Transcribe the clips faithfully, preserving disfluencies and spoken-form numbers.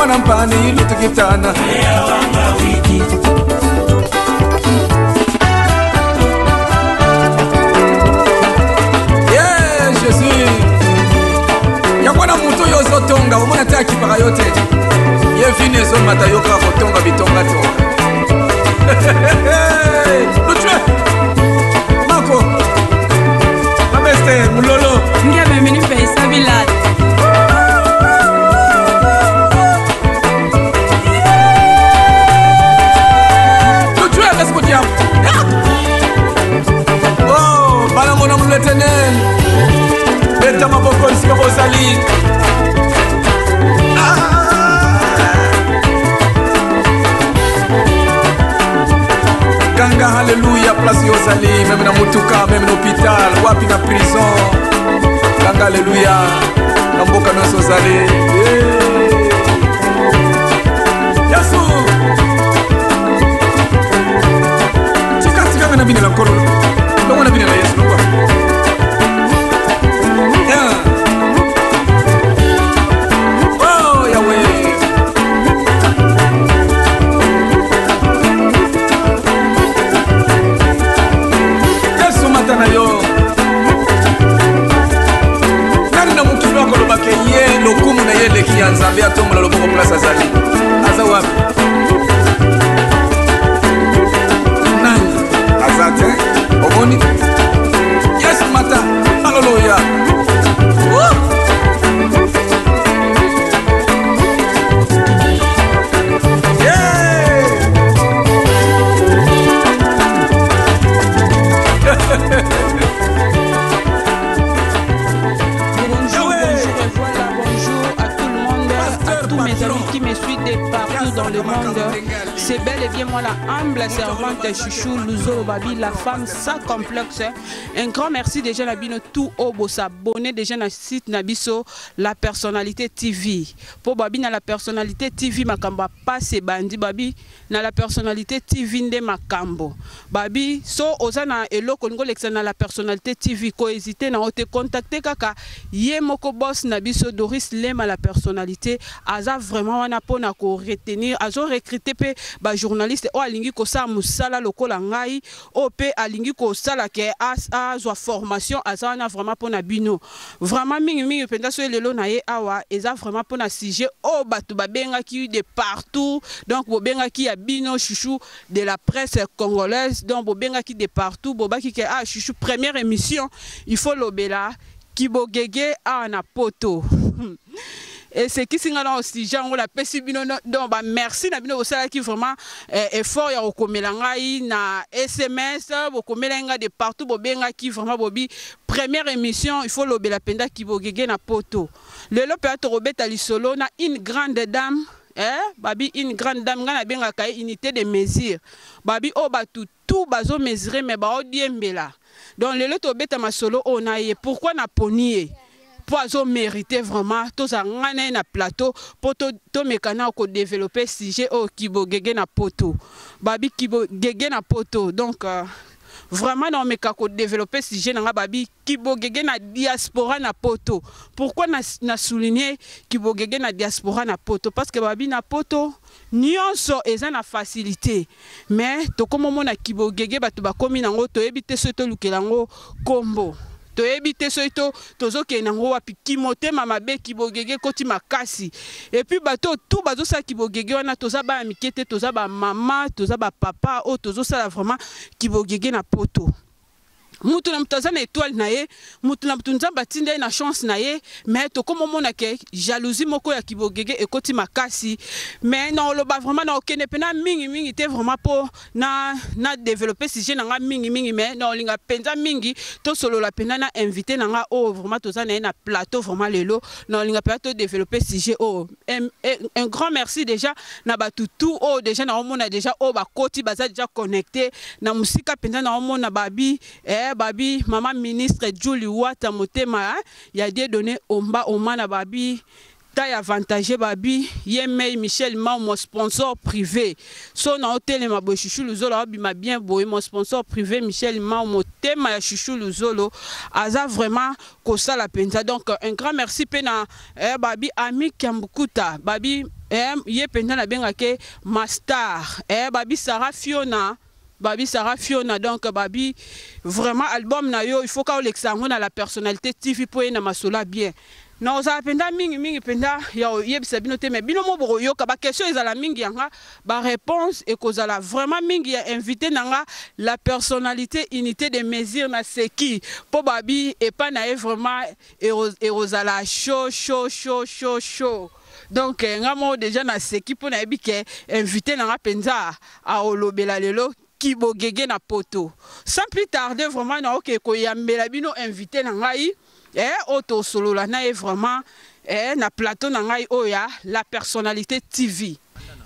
mwana mpani lutukitana yeah Jésus yakwana mutu yozo tonga omona ta kipaka yote ye vine zo mata yoka kotonga bitonga tonga lutue mako ameste mulolo ngebe mini pesa bilad lutue laisse-moi dire oh bala mona muletenen beta maboko nsika bozali Kanga haleluya place yozali même na mutuka même na hôpital wapi na prison Kanga haleluya na mboka nyonso ozali Yesu tika tika na bina la nkolo ndongo na bina la Yesu longwa oh Yahweh na yo nani na mukilo wako lobake ye lokumu na ye leki ya nzambe atombola loboko place azali aza wapi nani aza te omoni yes mata haleluya dans le monde, c'est bel et bien moi la humble servante Chouchou Luzo Babi, la femme sans complexe. Un grand merci déjà Nabino tout au beau s'abonner déjà na site Nabiso la personnalité T V. Pour Babi na la personnalité T V makamba pas c'est bandi Babi na la personnalité T V nde makambo. Babi so ozana elo kongo na la personnalité T V ko hésiter na te contacter kaka ye moko boss Nabiso Doris Lema la personnalité aza vraiment wana pona ko retenir azo recruter pe ba journaliste o alingi ko sa musala lokola ngai o pe alingi ko sala ke as azwa formation azana vraiment pona bino vraiment mingi mingi penda so lelo na ye awa eza vraiment pona sujet o batu babenga ki de partout donc bo benga ki ya bino chouchou de la presse congolaise donc bo benga ki de partout bo baki ke ah chouchou première émission il faut lobela kibogege a na poto et c'est qui singana aussi genre la pesi bino donc ba merci na bino osala qui vraiment effort ya okomela ngai na S M S bo komela nga de partout bo benga ki vraiment bobi première émission il faut lobela penda ki bogege na poto lelo pe to robeta lisolo na une grande dame eh babi une grande dame ngana benga kai unité de mesure babi o batu tout bazo mesurer mais ba odiembela donc lelo to beta masolo ona ye pourquoi na ponier poiso mérité vraiment tous à na plateau pour to mécana ko développer sujet au kibo gege na poto babi kibo gege na poto donc euh, vraiment non mais ko développer sujet na babi kibo gege na diaspora na poto pourquoi na, na souligner kibo gege na diaspora na poto parce que babi na poto nyonso eza na facilité mais to comme mona kibo gege batu ba komi nango to ebite so to lukelango kombo to ebite soito tozoke nango wapi kimote mama be kibogege koti makasi et puis bato tout bazo sa kibogege wana toza ba mikete toza ba mama toza ba papa o tozo sala vraiment kibogege na poto mutu na mutaza na étoile na ye mutu na mtunza batinde na chance na ye mais to comme mona ke jalousie moko ya kibogege ekoti makasi mais non lo ba vraiment na okene pena mingi mingi te vraiment pour na na développer sujet na nga mingi mingi mais non linga penza mingi to solo la pena na invité na nga oh vraiment toza na na plateau vraiment lelo non linga pena to développer sujet oh un, un grand merci déjà na batu tout oh déjà na mona déjà oh ba koti baza déjà connecté na musika penza na mona babi eh babi maman ministre Julie Wata motema il y a des données omba omana babi taille avantagé babi yemei Michel Ma mon sponsor privé so na hôtel ma bo chouchou luzolo babi ma bien boy mon sponsor privé Michel Ma motema ya chouchou luzolo aza vraiment ko sala penza donc un grand merci pena eh, babi ami Kambukuta babi eh ye penda na benga ke Mastar eh babi Sarah Fiona babi Sarah Fiona donc babi vraiment album na yo il faut ka l'exango na la personnalité T V po na masola bien non ça penda mingi mingi penda ya yebisa bino te mais bino mo boko yo ka ba question ezala mingi yanga ba réponse et kozala vraiment mingi ya invité nanga la personnalité unité de mesure na seki po babi et pas na vraiment et rozala chaud chaud chaud chaud chaud donc nga mo déjà na seki po na yebi ke invité nanga penza a olobela lelo Kibogege na poto sans plus tarder vraiment na ok ko yambela bino invité na ngai eh auto solo la na vraiment eh na plateau na ngai oya la personnalité T V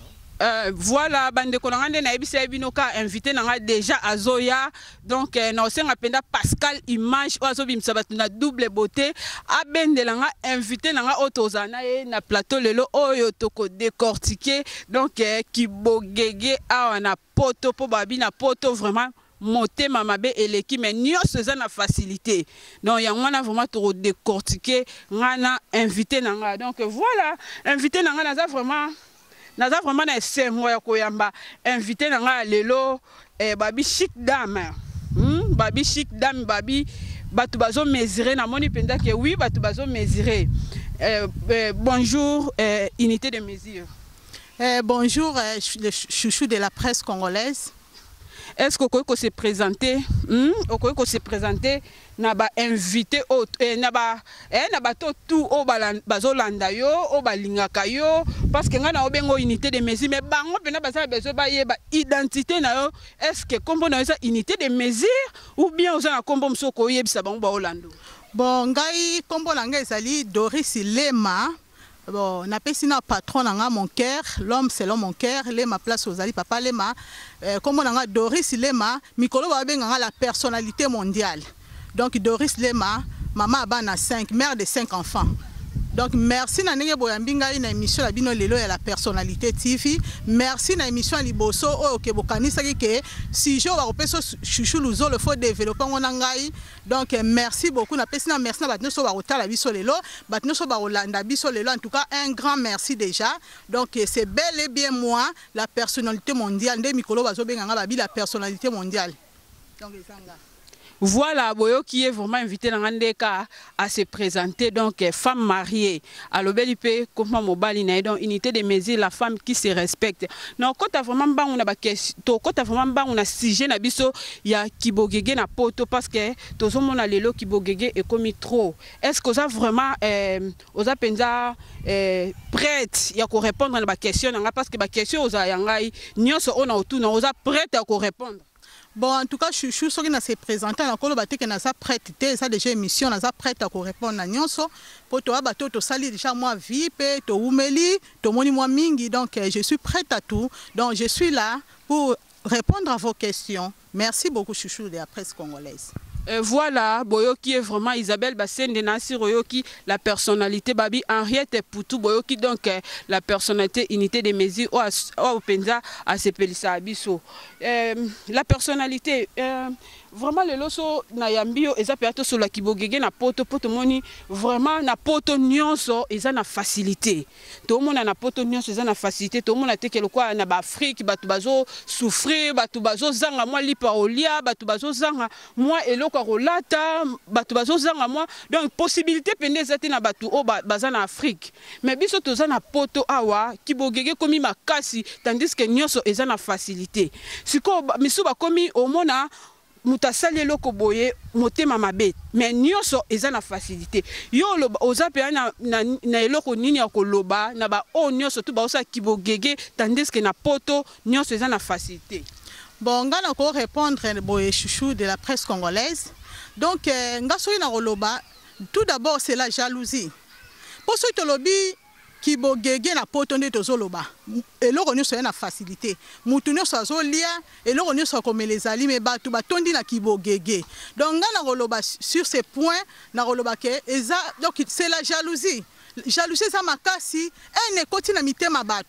euh, voilà bande ko ngande na ebisa bino ka invité na ngai déjà azoya donc eh, na osenga penda Pascal Image ozo bimsa batu na double beauté abendela nga invité na nga auto zana e na plateau lelo oyo toko décortiquer donc eh, Kibogege awa na poto po babi na poto vraiment motema mabe eleki mais nyonso eza na facilité donc yango wana vraiment to décortiquer ngana invité na nga donc voilà invité na nga naza vraiment naza vraiment na esengo ya koyamba invité na nga lelo eh, babi chic dame hmm? babi chic dame babi batu bazo mesurer na moni penda ke oui batu bazo mesurer eh, eh, bonjour eh, unité de mesure eh, bonjour eh, le chouchou de la presse congolaise. Est-ce que vous pouvez se présenter hmm? Vous pouvez se présenter naba invité eh, naba eh naba to tout au bazolanda yo au balingaka yo parce que nga na obengo unité de mesure mais bango pena basa bezo ba yeba identité na yo est-ce que kombo na ça unité de mesure ou bien oza na kombo msoko yebisa bango ba Olando. Bon ngai kombo na ngai ezali Doris Lema. Bon, na pesina patron nanga mon cœur, l'homme selon mon cœur, Lema place aux ali papa Lema, euh, comme on a Doris Lema, mikolo ba benga la personnalité mondiale. Donc Doris Lema, maman abana cinq, mère de cinq enfants. Donc merci na nenge boyambinga ina émission la bino lelo ya la personnalité T V. Merci na émission liboso o ke bokanisa ke si jo ba repeso chouchou luzo le faut développer ngona ngai. Donc merci beaucoup na pesina merci na batno so ba otala biso lelo, batno so ba olanda biso lelo en tout cas un grand merci déjà. Donc c'est bel et bien moi la personnalité mondiale nde mikolo bazo benga babi la personnalité mondiale. Donc ezanga voilà, Boyo qui est vraiment invité dans Andeka à se présenter, donc femme mariée. À l'obélipe, comme mobile, donc unité de mesure, la femme qui se respecte. Non, quand tu as vraiment ba on a question, quand tu as vraiment ba on a sujet na biso, il y a Kibogege na poto parce que tous on a lelo Kibogege est commis trop. Est-ce que ça vraiment, euh, osa penza euh, prête, il y a qu'on répondre à la question, parce que la question osa yangai, nyonso on a autour, on osa prête à qu'on répondre. Bon, en tout cas, je suis sûr qu'il s'est présenté dans le bateau qui n'a pas prête, ça déjà émission, n'a pas prête à répondre à Nyonso. Pour toi, bateau, tu sali déjà moi V I P, tu oumeli, tu moni moi mingi, donc je suis prête à tout. Donc je suis là pour répondre à vos questions. Merci beaucoup, chouchou de la presse congolaise. Euh, voilà, Boyoki est vraiment Isabelle Bassène de Nassi Royoki, la personnalité Babi Henriette Poutou Boyoki, donc euh, la personnalité unité des mesures au Penza à Sepelissa Abisso. Euh, la personnalité, euh, vraiment le loso na yambio eza peato sur la Kibogege na poto poto moni vraiment na poto nyonso eza na facilité. Tout le monde na poto nyonso eza na facilité, tout le monde a teke lokwa na ba Afrique batu bazo souffrir, batu bazo zanga moi lipa olia, batu bazo zanga moi eloko rolata, batu bazo zanga moi donc possibilité pende zati na batu o baza na Afrique. Mais biso toza na poto awa Kibogege komi makasi tandis que nyonso eza na facilité. Siko misu ba komi omona mutasali loko boye motema mabe mais nyonso eza na facilité yo oza pe na na eloko nini ya koloba na ba o nyonso tu ba osa Kibogege tandis que na poto nyonso eza na facilité. Bon nga na ko répondre boye chouchou de la presse congolaise donc euh, nga so na koloba tout d'abord c'est la jalousie pour ceux qui lobi Kibogege na poto nde tozoloba eloko nyonso ya na facilité mutu nyonso azolia eloko nyonso komelezali me batu batondi na Kibogege donc nga na koloba sur ces points na koloba ke eza donc c'est la jalousie jalousie za makasi ene koti na mitema batu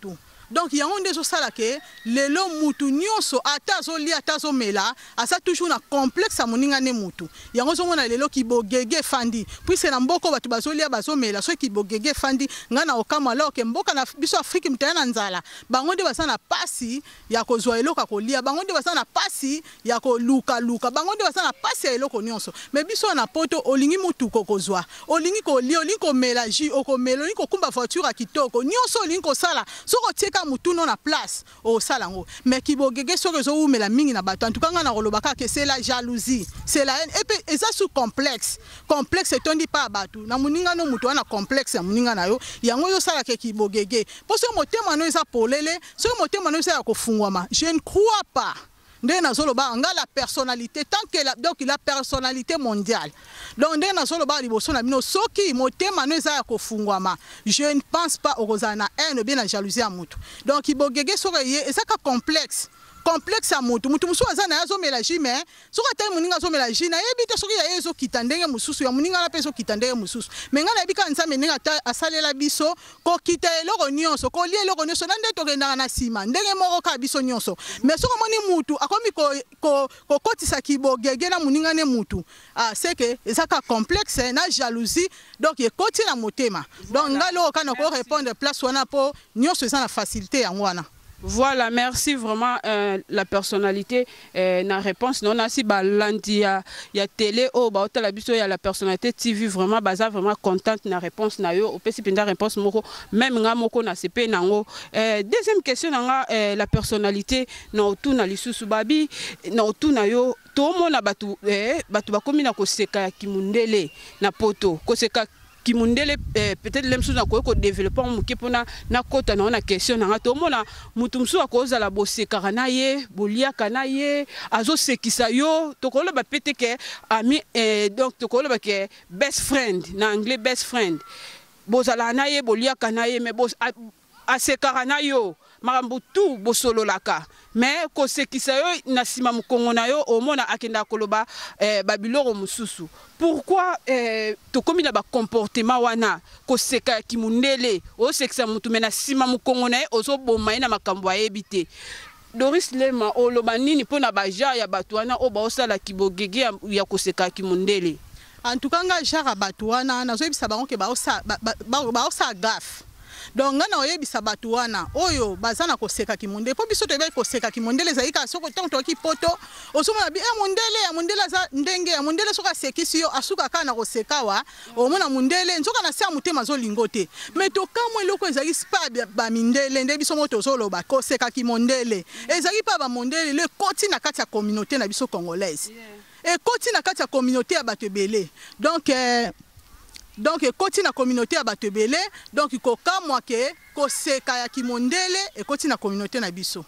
donc yango nde ezosala ke lelo mutu nyonso ata azolia ata azomela aza toujours na complexe ya moninga ne mutu yango ozomona lelo kibogege fandi puise na mboko bato bazolia bazomela so kibogege fandi nga na okama alors ke mboka na biso Afrique mtaya na nzala bango nde baza na pasi ya kozwa eloko kolia bango nde baza na pasi ya koluka luka bango nde baza na pasi ya eloko nyonso mais biso na poto olingi mutu kokozwa olingi kolia olingi komela ji okomela olingi kokumba voiture ya kitoko nyonso olingi kosala soko tieka mutu no na place osala ngo mais kibogege soko ezowumela mingi na bato en tout cas nga na kolobaka ke c'est la jalousie c'est la haine et puis eza sous complexe complexe etondi pa bato na muninga no mutu wana complexe ya muninga na yo yango yo sala ke kibogege poso motema no eza polele so motema no eza ya kofungwama je ne crois pas nde nazoloba nga la personnalité tant que la donc la personnalité mondiale donc nde nazoloba liboso na bino soki motema no eza ya kofungwama je ne pense pas okozala na haine bien na jalousie ya mutu donc kibogege soko ye ezaka complexe complexe à mutu mutu musu aza na azomela ji mais soki ata muninga azomela ji na yebi te soki ya ezo kita ndenge mususu ya muninga na peso kita ndenge mususu mais nga na yebi ka nzambe ndenge ata asalela biso ko kita eloko nyonso ko lie eloko nyonso na nde tokendaka na sima ndenge moko ka biso nyonso mais soki moni mutu akomi ko ko ko kotisa kibogege na muninga ne mutu ah c'est que ezaka complexe na jalousie donc ekoti na motema donc nga lo kana ko répondre place wana po nyonso eza na facilité yango wana. Voilà, merci vraiment euh, la personnalité euh, na réponse non si balandi ya ya télé oh ba otala biso ya la personnalité T V vraiment baza vraiment contente na réponse na yo opesi penda réponse moko même nga moko na C P nango euh, deuxième question nga euh, la personnalité na otuna lisusu babi na otuna yo to mona batu eh, batu bakomi na koseka ya kimundele na poto koseka kimundele eh, peut-être les choses na ko développer muke pona na kota na ona question na to mona mutu msu akoza la boseka na ye bolia kana ye azo sekisa yo to ko le ba pete ke ami eh, donc to ko le ba ke best friend na anglais best friend bozala na ye bolia kana ye mais bos aseka na yo makambo tu bosolo laka mais ko sekisa yo na sima mukongo na yo omona akenda koloba eh, babiloro mususu pourquoi eh, to komi na ba comportement wana ko seka kimundele o sekisa mutu mena sima mukongo na ye ozo boma na makambo ayebite Doris Lema oloba nini pona baja ya batu wana o ba osala kibogege ya, ya ko seka kimundele en tout cas nga jara batu wana nazo yebisa bango ke ba osa ba, ba, ba, ba osa gaffe donc nga na oyebisa batu wana oyo bazana koseka kimondele po biso toyeba koseka kimondele zaika soko tonto ki poto osomona bi e mondele ya mondele za ndenge ya mondele soka sekisi yo asuka kana koseka wa omona mondele nzoka na sia mutema zo lingote mais to kamwe loko ezali spa ba mindele nde biso moto zolo ba koseka kimondele ezali pa ba mondele le koti na kati ya communauté na biso congolaise et koti na kati ya communauté ya batebele donc euh, donc ekoti na communauté ya batebele donc kokamwa ke koseka ya kimondele ekoti na communauté na biso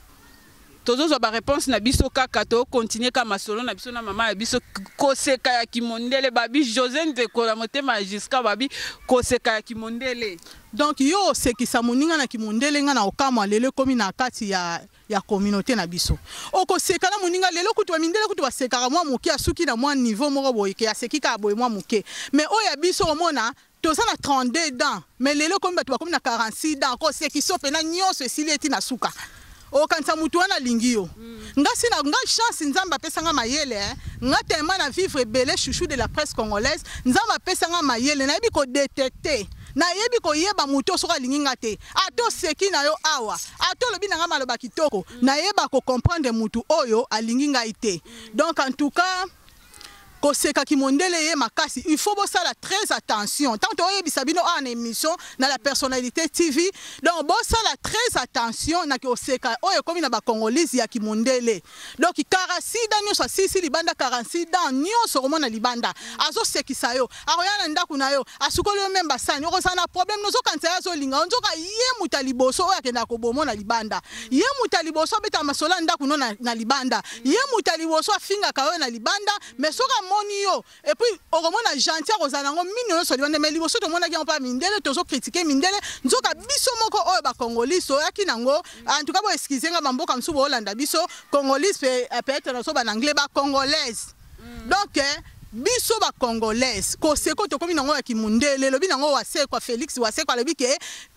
tozozo ba réponse na biso kaka to continuer kama solo na biso na mama ya biso koseka ya kimondele babi José Ndekola motema jusqu'à babi koseka ya kimondele donc yo sekisa moninga na kimondele nga na okamwa lelo komi na kati ya ya communauté na biso oko seka na moninga lelo kutu ba mindele kutu ba sekaka mwa moke asuki na mwa niveau moko boyeke ya sekika boye mwa moke mais oya biso omona toza na trente-deux ans mais lelo komi batu bakomi na quarante-six ans ko sekiso pena nyonso esili eti na suka okanisa mutu wana lingi yo nga sina nga chance nzamba pesa nga mayele eh? nga tellement na vivre belé chouchou de la presse congolaise nzamba pesa nga mayele na yebi ko détecter na yebi ko yeba muto soka linginga te ato seki na yo awa ato lobi na nga maloba kitoko na yeba ko comprendre mutu oyo alinginga ite donc en tout cas koseka kimondele ye makasi il faut bosala très attention tant oyebisa bino en émission na la personnalité T V donc bosala très attention na koseka oyo komi na ba congolais ya kimondele donc karasida nyoso sisi libanda karasida nyoso komona libanda azo sekisa yo aroyana ndaku na yo asukolo yo memba sani oko sana problème nozo kanza yazo linga onzoka ye mutaliboso oyo akenda ko bomona libanda ye mutaliboso beta masola ndaku no na, na libanda ye mutaliboso afinga kayo na libanda mais soka moni yo et puis okomona gentil kozana ngo mino so libanda mais liboso to mona ki on pas mindele tozo critiquer mindele nzoka biso moko oyo ba congolais so yaki nango en tout cas bo excuser nga mamboka msubo Hollanda biso congolais peut-être na so ba anglais ba congolaise donc eh, biso ba congolaise ko seko to komi nango ya kimundele lobi nango wase kwa Félix wase kwa lobi ke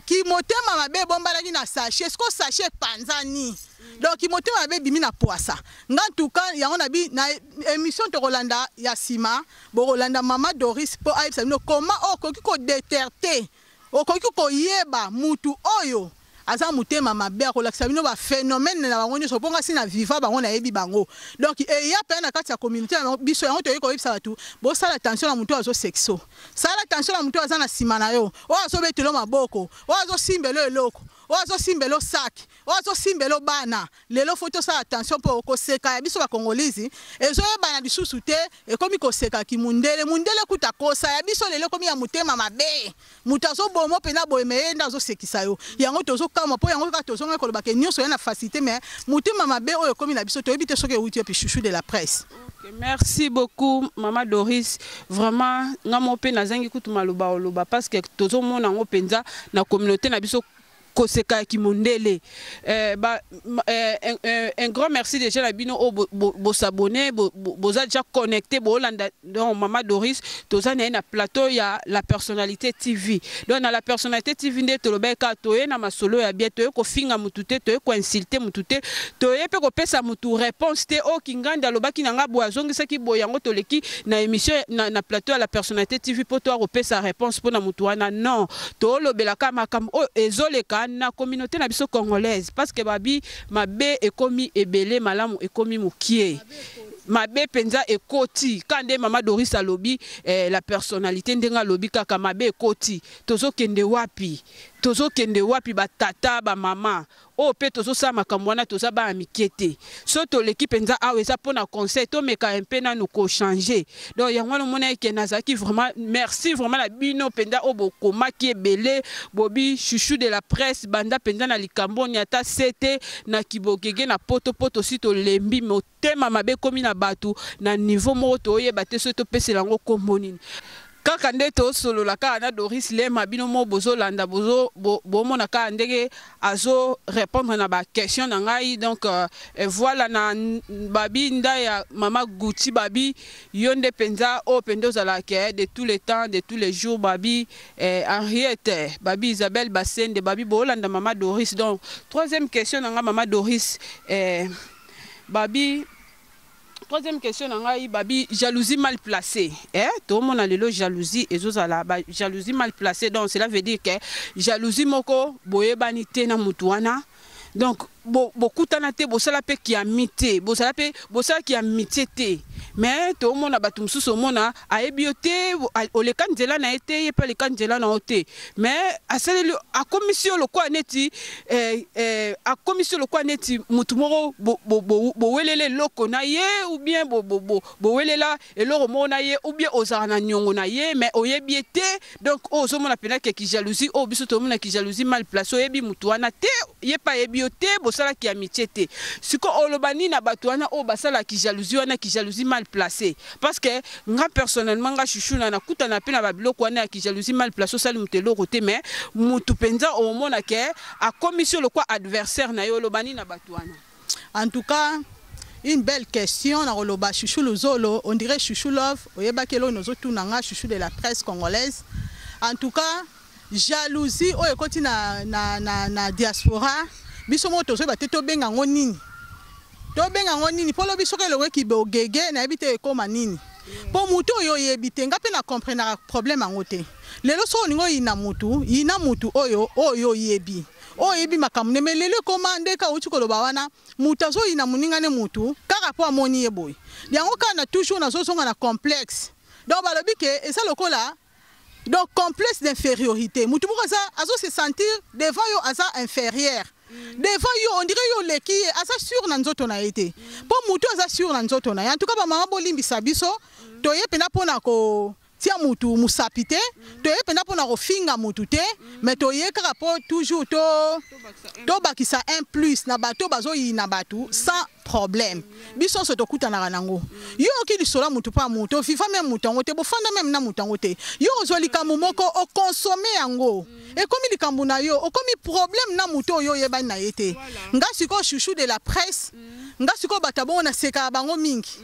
ki motema mabe bombalaki na sachet est-ce que sachet panzani donc ki motema mabe bimi na poisa nga en tout cas yango na bi na émission to Rolanda ya sima bo Rolanda Mama Doris po aïbsa no comment okoki ko déterter okoki ko yeba mutu oyo aza mutema mabe akolakisa bino ba phénomène na bango nyonso ponga si na viva bango na yebi bango donc e ya pe na kati ya communauté biso yango toyiko yebisa batu bo sala attention na mutu azo sexo sala attention na mutu aza na sima na yo o azo betelo maboko o azo simbelo eloko o azo simbelo sac o azo simbelo bana lelo photo sala attention po ko seka ya biso ba congolese ezo yeba na bisusu te e komi ko seka ki mundele mundele kuta kosa ya biso lelo komi ya mutema mabe mutu azo bomo pena boyeme nda azo sekisa yo yango tozo kama po yango ka tozonga ko ba ke nyonso yana facilité mais mutema mabe oyo komi na biso to yebite soke wuti puis chouchou de la presse. Okay, merci beaucoup Mama Doris vraiment ngamo pe nazangi kutu maloba oloba parce que tozo mona ngo penza na communauté na biso Koseka Kimondele. Euh, bah, euh, un, un, un grand merci déjà à Bino au bo s'abonner, bo déjà connecté, bo donc Mama Doris, tous en un plateau il y a la personnalité T V. Donc dans la personnalité T V de Tolobeka toye na masolo ya bien toye ko finga mutute toye ko insulter mutute toye pe ko pesa mutu réponse te o kinganda lobaki nanga boazongi saki boyango toleki na émission na, na plateau à la personnalité T V pour toi ko pesa réponse pour na mutu wana non to lobelaka makam o ezoleka na communauté na biso congolaise parce que babi mabe ekomi ebele malamu ekomi mukie mabe penza ekoti kande Mama Doris alobi eh, la personnalité ndenga lobi kaka mabe ekoti tozo kende wapi tozo kende wapi ba tata ba mama o pe tozo sa makambo wana toza ba amikete so to l'équipe penza awe za pona conseil to meka un peu na nous ko changer donc yango no mona ke nazaki vraiment merci vraiment la bino penda o bokoma ki ebele bobi chouchou de la presse banda penza na likambo nyata sete na kibogege na poto poto si to lembi motema mabe komi na batu na niveau moko to yeba te so to pesela ngo kombonini kaka nde to solo la ka na Doris Lema bino mo bozo landa bozo bo mona ka ndege azo répondre na ba question na ngai donc euh, et voilà na babi nda ya Mama Gucci babi yonde penza o pendo za la ke de tous les temps de tous les jours babi eh, Henriette babi Isabelle Bassende babi bo landa Mama Doris donc troisième question na Mama Doris eh, babi troisième question nangai babi jalousie mal placée eh tout le monde a le jalousie et zozala ba jalousie mal placée donc cela veut dire que jalousie moko boyebani te na mutuana donc beaucoup tanate bosala pe ki amité bosala pe bosala ki amité te mais tout le monde a batum sous mona a ebioté o le kanzela na été et pas le kanzela na oté mais a sele a commission le quoi neti eh eh a commission le quoi neti mutumoro bo bo bo welele loko na ye ou bien bo bo bo welela et loro mona ye ou bien ozana nyongo na ye mais oyebiete donc ozo mona pena ke ki jalousie o biso to mona ki jalousie mal placée oyebi mutuana te ye pa ebioté bosala ki amitié te siko olobani na batuana o basala ki jalousie wana ki jalousie mal placée parce que nga personnellement nga chouchou na nakuta na pe na babiloko wana ki jalousie mal placée sali mutelo côté mais mutu penza o mona ke a commission le quoi adversaire na yo olobani na batuana. En tout cas une belle question na oloba chouchou lozolo on dirait chouchou love oyeba kelo nozo tunanga chouchou de la presse congolaise. En tout cas jalousie o ekoti na na na, na diaspora biso moto so ba te to benga ngo nini to benga ngo nini polo biso ke lowe ki bogege na ebite ekoma nini po mutu oyo yebite nga pe na comprendre problème ngo te lelo so ningo ina mutu ina mutu oyo oyo yebi o yebi makamne me lelo komande ka uti ko loba wana mutu so ina muninga ne mutu kaka po amoni yeboy yango kana toujours na so songa na complexe donc balobi ke esa lokola donc complexe d'infériorité mutu boko ça azo se sentir devant yo asa inférieur. Devant yo on dirait yo leki asa sur na nzoto na été po mutu asa sur na nzoto na en tout cas ba mama bolimbisa biso toye pena pona ko tia mutu musapite toye pena pona ko finga mutu te mais toye kaka po toujours to to bakisa un plus na bato bazo yi na batu sans problème biso so tokuta na nango yo ki lisola mutu pa mutu fifa même mutu ngote bo fanda même na mutu ngote yo ozoli kamumoko o consommer yango et comme il kambu na yo o comme problème na mutu yo yeba na yete nga siko chouchou de la presse nga siko batabon na seka bango mingi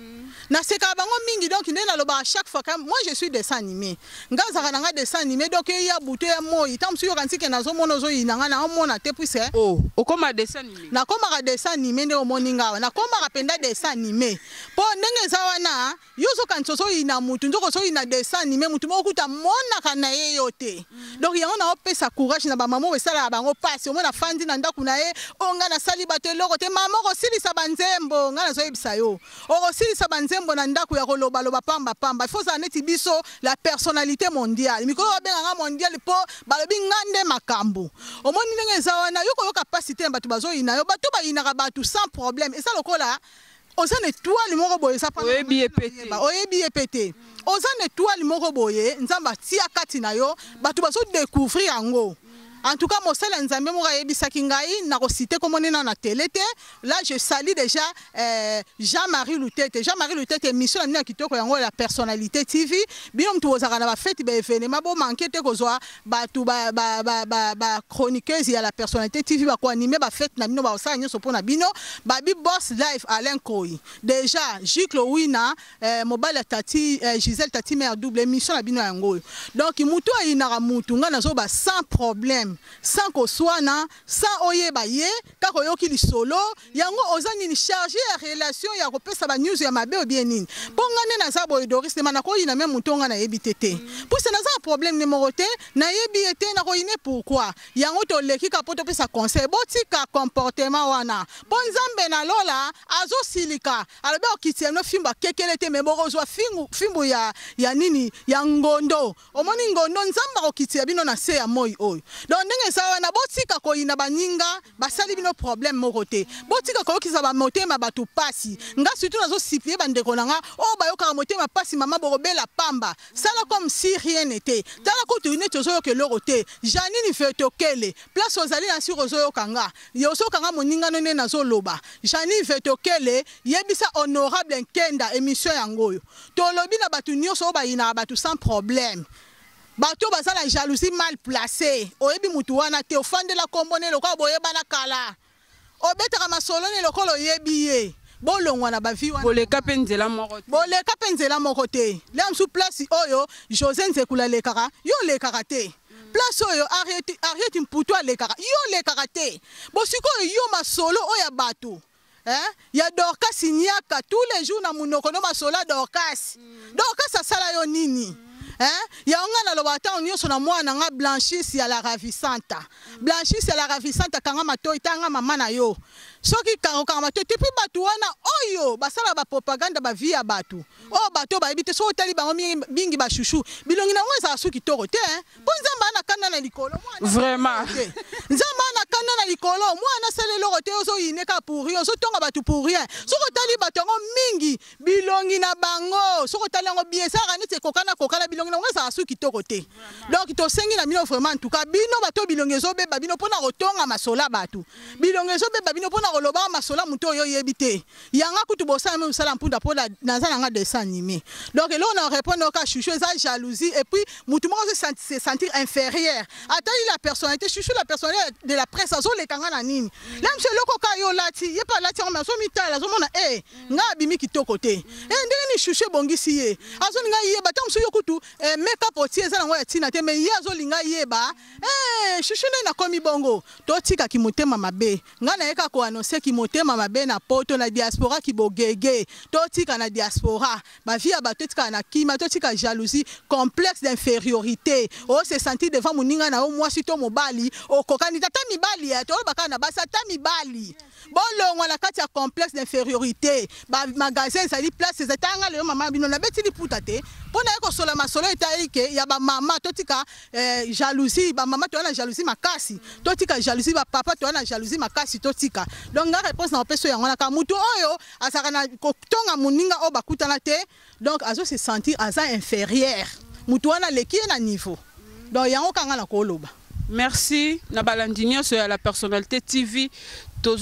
na seka bango mingi donc ndé na loba à chaque fois quand moi je suis dessin animé ngaza kana nga dessin animé donc il y a bouté moi itam suyo kansi ke nazo mono zo inanga na mona te puis c'est oh okoma dessin animé na koma dessin animé ndé omoninga na koma penda dessin animé po ndenge za wana yozo kanso so ina mutu ndoko so ina dessin animé mutu mo kuta mona kana ye yote donc yango na opesa courage na ba maman wesala bango passe omona fandi na ndaku na ye onga na sali bato eloko te mama kosilisa banzembo nga nazo yebisa yo okosilisa banzembo na ndaku ya koloba loba pamba pamba il faut ça neti biso la personnalité mondiale mikolo babenganga mondiale po balobi ngande makambo omoni ndenge eza wana yo koyoka pasi te na bato bazoyina yo bato bayinaka bato sans problème eza lokola oza na étoile moko boye eza oyebi epete oyebi epete oza na étoile moko boye nzambe atia kati na yo bato bazodécouvrir yango. En tout cas, mon seul nzambe mo yebisaki ngai na ko citer comme on est na télé té. Là je salue déjà euh, Jean-Marie Lutete. Jean-Marie Lutete émission na kitoko yango la personnalité T V. Bino mtu ozaka na ba fête ba événement bo manquer te kozwa ba tu ba ba ba ba, ba chroniqueuse ya la personnalité T V ba ko animer ba fête na bino ba osala nyoso pona bino ba bi boss live Alain Koyi. Déjà Jiklo Wina euh, mobile tati euh, Gisèle Tati mère double émission na bino yango. Donc mutu ayina mutu nga nazo ba sans problème. Sans koswana sans oyeba ye kako yoki lisolo yango ozani ni chargé ya relation ya kopesa ba news ya mabe ou bien nini pongane na za boy Doris na ko ina même mutonga na yebitete pour ça na za problème numéro te na yebite na ko ine pourquoi yango to leki kapoto pesa conseil botika comportement wana bonzambe na lola azo silika albe okiti no fimba kekele te meboko zo fingu fimbu ya ya nini ya ngondo omoni ngondo nzamba okiti ya bino na se ya moi oyo ndenge sawa na botika ko ina baninga basali bino problème moko te botika ko kiza ba motema batu pasi nga surtout nazo siplier bandeko nanga o bayoka motema pasi mama borobela pamba sala comme si rien n'était tala ko tu ne tozo ke lorote Janine Vetokele place ozali na sur ozo kanga yoso kanga moninga none nazo loba Janine Vetokele yebisa honorable Nkenda émission yangoyo tolobi na batu nyoso ba ina batu sans problème. Bato bazala jalousie mal placée. Oyebi mutu wana te ofandela kombone lokwa boyeba na kala. Obetaka masolo ne lokolo yebi ye. Bolongwa na bavi wana. Boleka penzela moko te. Boleka penzela moko te. Lem sous place oyo José Nzekula lekaka. Yo lekaka te. Place oyo arrête arrête mputo lekaka. Yo lekaka te. Bosiko yo masolo oya bato. Hein? Il y a Dorcas Niaka tous les jours na munoko no masola Dorcas. Dorcas asala yo nini? Hein? Ya nga na lobata onyo sona mwana nga Blanchis ya la ravissante. Blanchis ya la ravissante kanga matoi tanga mama na yo. Soki kanga kanga matoi te pi batu wana oyo basala ba propaganda ba via batu. O bato ba ebite so tali bango bingi ba chouchou. Bilongi na ngwe za suki toro te hein. Po nzamba na kana na likolo mwana. Vraiment. Nzamba na kana na likolo mwana sele loro te ozo ineka pour rien. So tonga batu pour rien. Soko tali bato ngo mingi bilongi na bango. Soko tali ngo bien ça rani te kokana kokana bilongi na ngwe za suki toro te. Donc to sengi na bino vraiment en tout cas bino bato bilongi zo beba bino pona kotonga masola batu. Bilongi zo beba bino pona koloba masola muto yo yebite. Yanga kutu bosa même sala mpunda pola nazana nga dessin animé. Donc là on répond au cas chouchou ça jalousie et puis mutu mo se sentir inférieur. Attends la personnalité chouchou la personnalité de la presse azo le kanga na nini. Là monsieur loko ka yo lati ye pa lati on so mitala zo mona eh nga bimi kitoko te. Eh ndenge ni chouchou bongisi ye. Azo nga ye ba tam so yo kutu eh make up oti eza ngo ya tina te mais ye azo linga ye ba eh chouchou na komi bongo to tika ki motema mabe nga na yeka ko annoncer ki motema mabe na poto na diaspora ki bogege to tika na diaspora ba via ba to tika na kima to tika jalousie complexe d'infériorité o se sentir devant moninga na o mwasi to mobali o kokani tata mibali ya to baka na basa tata mibali bolongo na kati ya complexe d'infériorité ba magasin ça dit place c'est tanga le mama bino na beti liputa te pona ko sola masolo etaike ya ba mama to tika eh, jalousie ba mama to na jalousie makasi to tika jalousie ba papa to na jalousie makasi to tika donc nga réponse na peso yango na ka mutu oyo asaka na kotonga moninga o bakutana te donc azo se sentir aza inférieur mutu wana leki na niveau donc yango kanga na koloba. Merci na balandinyo so ya la personnalité T V tozo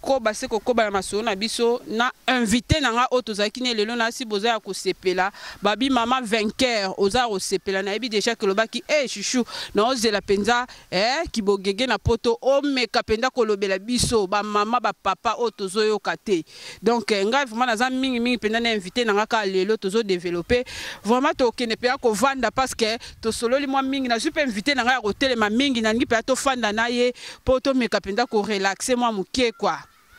koba se koba na masolo na biso na invité nanga otozaki ne lelo na si boza ya kosepela babi mama vainqueur oza kosepela na yebi déjà que lobaki eh chouchou na ozela penza eh kibogege na poto o meka penda kolobela biso ba mama ba papa otozoyoka te donc nga vraiment naza mingi mingi penda na invité nanga ka lelo tozo développer vraiment to kene pe ko vanda parce que to sololi moi mingi na super invité nanga ya kotelema mingi na ngi pe to fanda na ye poto meka penda ko relaxer moi mukie quoi.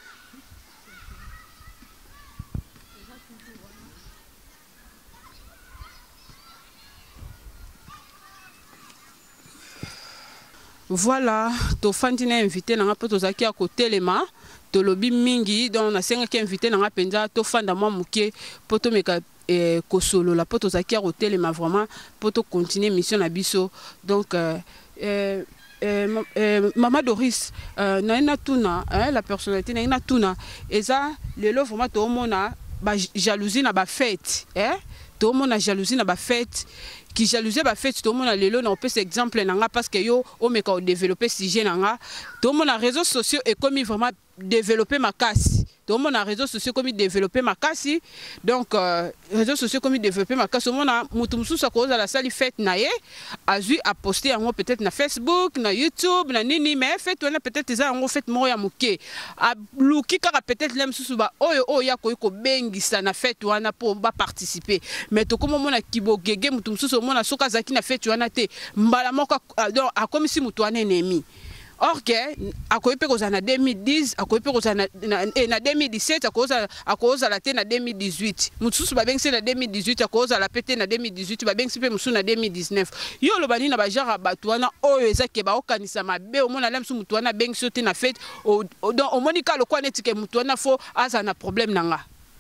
Voilà, to fandi na invité na ngapo tozaki à côté lema to lobi mingi donc na senga ki invité na ngapenza to fanda moi mukie poto meka eh, kosolo la poto zaki à côté lema vraiment poto continuer mission na biso donc euh, euh, euh, euh, Mama Doris euh, na ina tuna hein, la personnalité na ina tuna eza lelo vraiment to mona ba jalousie na ba fête hein to mona jalousie na ba fête qui jalousie ba fait tout le monde lelo na opé exemple nanga parce que yo o meka o développer sujet nanga tout le monde na réseaux sociaux et comme vraiment développer ma casse tout le monde na réseaux sociaux comme développer ma casse donc euh, réseaux sociaux comme développer ma casse au monde na mutu mususu ko za la salle fête na ye azui a poster en peut-être na Facebook na YouTube na nini mais fait on peut-être ça en fait mo ya muke a luki kaka peut-être lem susu ba oyo oya ko ko bengisa na fête wana pour ba participer mais to comme mona kibogege mutu mususu mona soka zaki na fête wana te mbala moko donc a comme si mutu wana ennemi. Or que à quoi peut qu'on a deux mille dix, à quoi peut qu'on a na deux mille dix-sept, à cause à cause à la tête na deux mille dix-huit. Mutsu ba bien c'est na deux mille dix-huit, à cause à la pété na deux mille dix-huit, ba bien c'est mutsu na deux mille dix-neuf. Yo lo bani na ba jara batwana o ezake ba okanisa mabe o mona lem su mutwana bien sauté na fête au donc au monika lo kwa netike mutwana fo aza na problème nanga.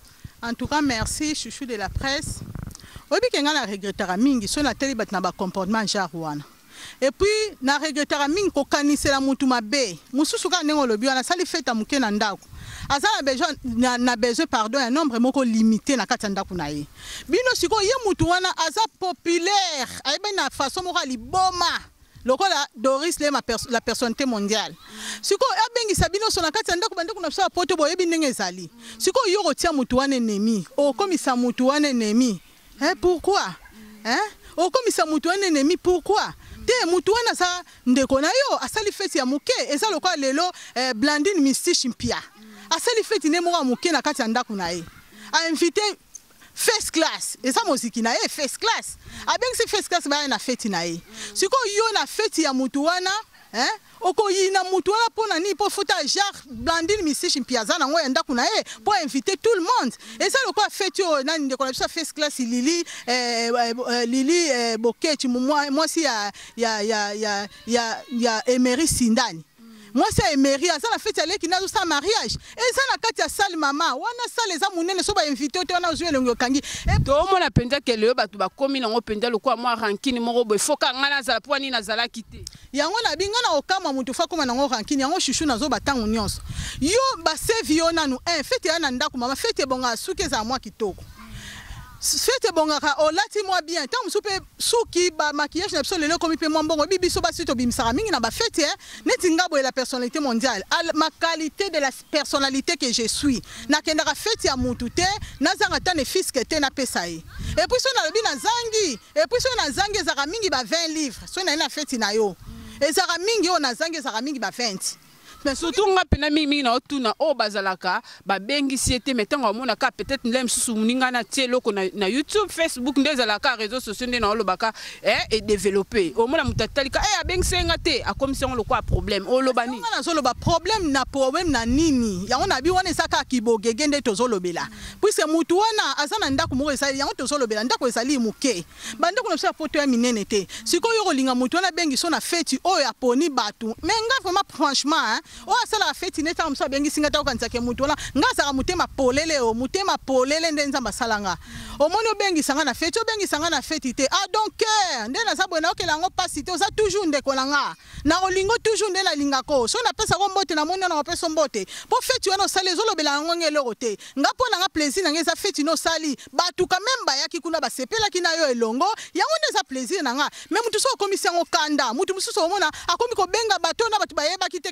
En tout cas merci chouchou de la presse. Obi kenga na regrettera mingi so na teli bat na ba comportement genre wana. Et puis na regrettera mingi ko kanisela mutu mabe mususu ka nengo lobi wana sali feta muke na ndako azala besoin na, na besoin pardon un nombre moko limité na kati ndako na ye bino siko ye mutu wana aza populaire ayeba na façon moko liboma lokola Doris Lema pers la personnalité mondiale siko abengi sabino so na kati ndako bandeko na so poto boye binenge ezali siko yo rotia mutu wana ennemi o komisa mutu wana ennemi hein pourquoi hein o komisa mutu wana ennemi pourquoi te mutu wana sa ndeko na yo asali feti ya muke eza lokola lelo eh, Blandine Mystique Mpia asali feti ne moko muke na kati ya ndako na ye a invité first class eza muziki na ye first class abengi first class ba na feti na ye siko yo na feti ya mutu wana hein oko yina mutu wana pona ni po futa genre Blandine Mystique Mpia za na ngo enda kuna ye pour inviter tout le monde et ça le quoi fête yo na ndeko na first class Lili eh, eh, Lili eh, Boketi moi moi si ya ya ya ya ya ya Emery Sindani moi c'est Emery ça la fête aller qui na sa mariage et ça na kati ya salle mama wana salle za munene so ba inviter to na ozwe lengo kangi to mona penza ke le batu ba komi na ngo penza le kwa moi rankini moko bo foka ngana za pwani na zala kite yango na binga na okama mutu fa koma na ngo rankini yango chouchou na zo batango nyonso yo ba save yo nanu un fête ya na ndako mama fête bonga suke za moi kitoko fête bonga o lati moi bien tant soupe suki ba maquillage na biso lelo komi pe mo mbongo bibi so ba sito bimsara mingi na ba fête hein neti ngabo la personnalité mondiale ma qualité de la personnalité que je suis na kenda ka fête ya mutu te na zanga tane fiske te na pesa ye et puis so na lobi na zangi et puis so na zangi za mingi ba vingt livres so na na fête na yo et za mingi o na zangi za mingi ba vingt. Mais surtout nga pena mingi na otuna o bazalaka ba bengi siete metango mona ka peut-être lem susu muninga na tielo ko na, na YouTube Facebook ndezalaka réseaux sociaux ndé na olobaka eh et développer o mona mutatalika eh abengi senga te a commission lo quoi problème o lobani na zo loba problème na problème na nini yango na bi wana saka kibogege ndé tozo lobela puisque mutu wana azana ndako mo esali yango tozo lobela ndako esali muke bandako na sa photo ya minene te siko yo linga mutu wana bengi so na feti o ya poni batu mais nga vraiment franchement hein o asala feti neta mso bengi singa ta kanisa ke mutu wana ngasa mutema polele o mutema polele ndenza masalanga o moni bengi sanga na feti o bengi sanga na feti te ah donc ndena sa bona okela ngo pasite o sa toujours ndeko langa na olingo toujours ndena lingako so na pesa ko mbote na moni na pesa mbote po feti wana sale zo lobela ngo ngelo te ngapo na nga plaisir na ngeza feti no sali batu ka memba yaki kuna ba sepela kina yo elongo yango ndeza plaisir na nga mais mutu so komisi ngo kanda mutu mususu o mona akomi ko benga bato na batu bayeba kiteke mutu wana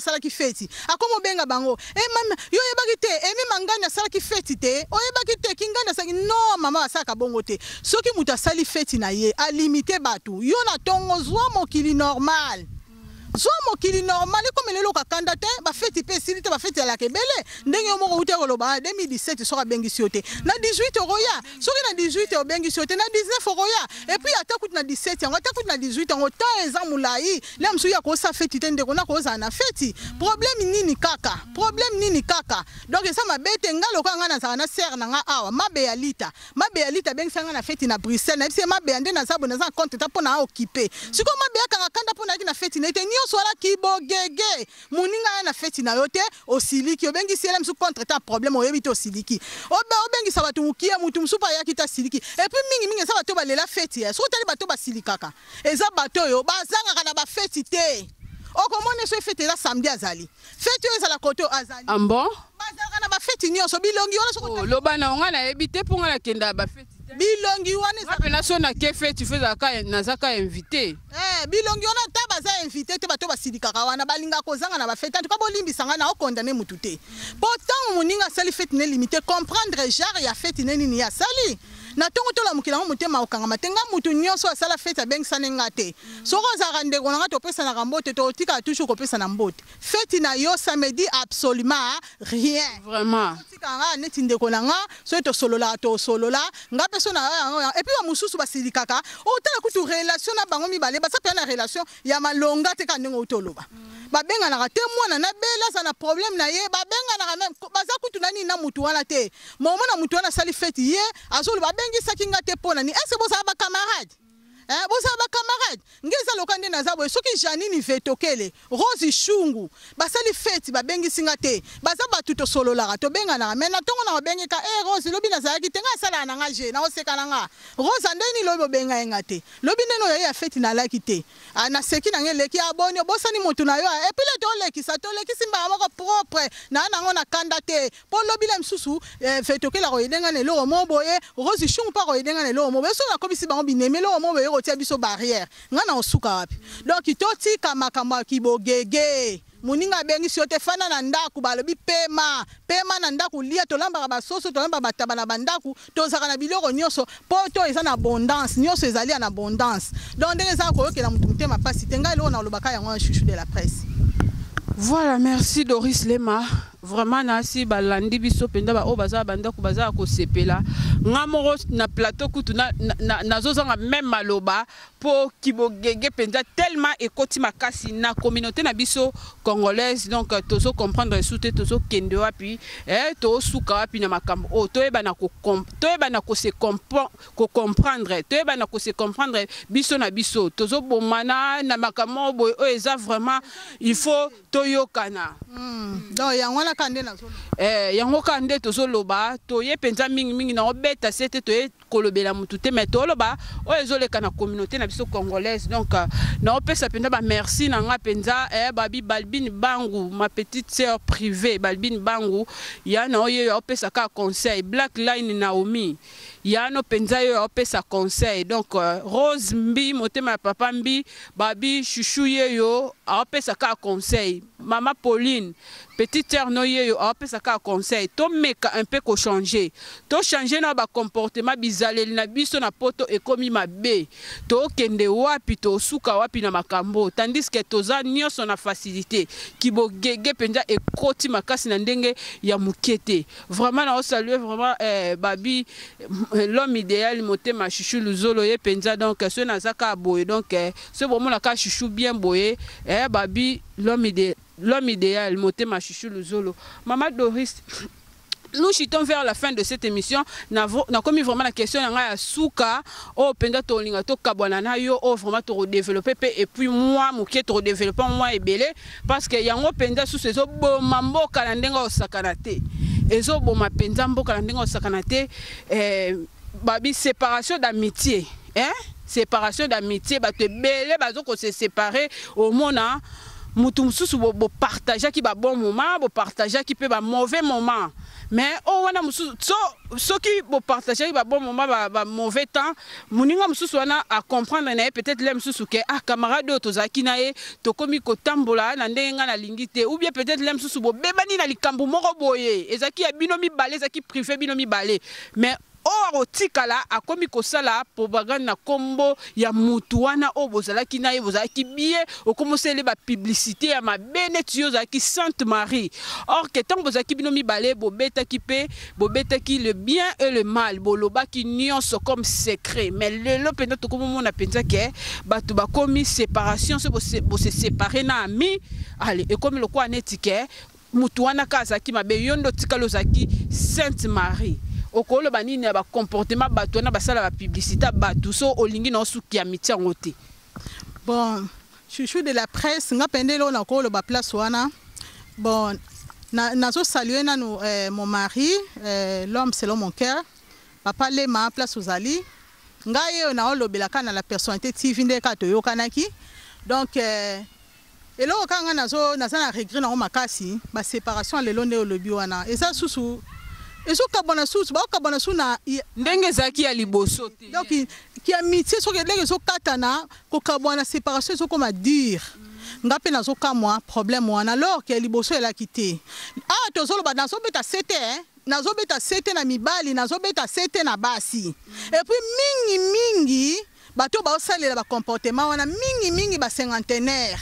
sala ki feti akomo benga bango e mama yo yebaki te emi mangani asala ki feti te oyebaki te kingani asaki no mama asaka bongo te soki muta sali feti na ye a limiter batu yo na tongo zwa mokili normal so mokili normal comme lelo kakanda te ba feti pe silite ba feti la kebele ndenge moko ute koloba deux mille dix-sept so ka bengi siote na dix-huit euros ya soki na dix-huit o bengi siote na dix-neuf euros ya et puis atakuti na dix-sept yango atakuti na dix-huit yango ta eza mulai le msu ya ko sa feti te ndeko na ko za na feti problème nini kaka problème nini kaka donc ça mabete ngalo ka ngana za na ser na nga awa mabe ya lita mabe ya lita bengi sanga na feti na Bruxelles na bise mabe ande na zabo na za compte ta pona occuper siko mabe ya kanga kanda pona na feti na te sola kibogege muninga na feti na yote osiliki obengi siele msu contre ta problème oyebite osiliki obe obengi sabatu mukie mutu msupa ya kita siliki et puis mingi mingi sabato balela feti so tali bato basilikaka eza bato yo bazanga kana ba feti te okomone so feti la samedi azali feti yo ezala koto azali ambo bazanga na ba feti nyonso bilongi wala so ko lobana ngana ebite po ngana kenda ba feti bilongi wana za na so na kefe tu fais ka na zaka invité eh bilongi wana ta baza invité te bato basilikaka wana balinga kozanga na ba fête en tout cas bolimbisanga na okondane mutu te pourtant muninga sali fête ne limité comprendre genre ya fête ne nini ya sali na tongo to la mukila mutema okanga matenga mutu nyonso asala fête beng sanenga te soko za rande ko nga to pesa na rambote to tika toujours ko pesa na mbote fête na yo samedi absolument rien vraiment tika nga neti ndeko na nga so to solola to solola nga peso na et puis ba mususu basilikaka o tala kutu relation na bango mibale ba sa na relation ya malonga te ka ndenge utoloba babenga na te mwana na bela za na problème na ye babenga na même baza kutu nani na mutu wana te momo na mutu wana sali fête ye azolo babengi sakinga te pona ni est-ce que bosa ba camarade eh bosa ba camarade ngeza lokande na zabo soki Janine Vetokele Rose Shungu basali fête babengi singa te baza batu to solo la to benga na mais na tongo na bengi ka eh Rose lobi na zaki tenga sala na nga je na oseka na nga Rose ndeni lobi benga enga te lobi neno ya fête na laki te ana seki na ngeleki aboni bosani mutu na yo et puis le to leki sa to leki simba moko propre na na ngona kanda te po lobi la msusu Vetokele ro edenga ne lo mo boye Rose Shungu pa ro edenga ne lo mo beso na komisi bango bineme lo mo boye tia biso barrière ngana osuka wapi donc totika makambo kibogege muninga bengi siote fana na ndaku balobi pema pema na ndaku lia tolamba ba soso tolamba bataba na bandaku tozaka na biloko nyonso poto eza na abondance nyonso ezali na abondance donc ndenge za ko yokela mutu mutema pasi tenga lo na lobaka yango chouchou de la presse. Voilà, merci Doris Lema. Vraiment nasi balandi biso penda ba o baza banda ku baza ko sepela ngamoro na plateau kutu na na nazozanga même maloba po kibogege penda tellement ekoti makasi na communauté na biso congolaise donc tozo comprendre soute tozo kende wapi eh to suka wapi na makambo o to eba na ko to eba na ko se comprendre to eba na ko se comprendre biso na biso tozo bomana na makambo boy o eza vraiment il faut toyokana mm donc yango na kande na zolo eh yango kande to zoloba to ye penza mingi mingi na obeta sete to ye kolobela mutu te mais to loba o ezoleka na communauté na biso congolaise donc na opesa penza ba merci na nga penza eh babi Balbine Bangu ma petite sœur privée Balbine Bangu ya na oye opesa ka conseil Black Line Naomi ya no penza yo opesa conseil donc uh, Rose Mbi motema papa Mbi babi chouchou yo opesa ka conseil Mama Pauline petite sœur no yo opesa ka conseil to meka un peu ko changer to changer na ba comportement bizaleli na biso na poto ekomi mabe to kende wapi to suka wapi na makambo tandis que toza nyonso na facilité kibogege penza ekoti makasi na ndenge ya mukete vraiment na saluer vraiment eh, babi l'homme idéal motema chouchou luzolo ye penza donc ce nazaka boye donc eh, ce moment la ka chouchou bien boye eh babi l'homme idéal l'homme idéal motema chouchou luzolo Maman Doris. Nous chutons vers la fin de cette émission. Nous avons commis vraiment la question de Souka, oh, penda to linga to kabwana yo, oh, vraiment to redévelopper et puis moi, mouké to redévelopper moi et belé parce que yango penda sous ces bo mambo kalandenga osakanate. Ezo bo ma penda mbo kalandenga osakanate, eh, babi séparation d'amitié, hein? Séparation d'amitié, bah te belé, bah ko se séparer au monde. mutu mususu bo, bo partager ki ba bon moment, bo partager ki pe ba mauvais moment. Mais oh wana mususu so so ki bo partager ba bon moment ba, ba mauvais temps, muninga mususu wana a comprendre na peut-être le mususu ke ah camarade to zaki na e to komi ko tambola na ndenga na lingite ou bien peut-être le mususu bo bebani na likambo moko boye ezaki ya binomi balé ezaki privé binomi balé. Mais or otikala akomi kosala propagande na kombo ya mutu wana o bozalaki na ye bozalaki bien okomosele ba publicité ya mabene tio zaki Sainte Marie. Or que tant bozaki binomi balé bobetaki pe bobetaki le bien et le mal bolobaki nyonso comme secret. Mais le lo penda to komo mona penza ke batu bakomi séparation se bo se séparer na ami allez et comme le kwa netike mutu wana kazaki mabe yondo tikalo zaki Sainte Marie. Okolo banini ba comportement bato na basala ba publicité bato so olingi na suki ya miti ngote. Bon, chouchou de la presse nga pendelo na okolo ba place wana. Bon, na nazo saluer na no, eh, mon mari, eh, l'homme selon mon cœur. Papa Lema place Ozali. Nga ye na olobelaka na la personnalité T V nde ka to yokanaki. Donc eh elo kanga nazo nazana regret na makasi ba séparation lelo nde olobi wana. Eza susu ezo kabona susu ba kabona suna ndenge zaki ya liboso te. Donc qui amitié so que les zo katana ko kabona séparation so comme dire ngape nazo ka moi problème wana alors que liboso elle a quitté ah tozolo ba nazo beta sete hein nazo beta sete na mibali nazo beta sete na basi et puis mingi mingi bato ba osalela ba comportement wana mingi mingi ba cinquantenaire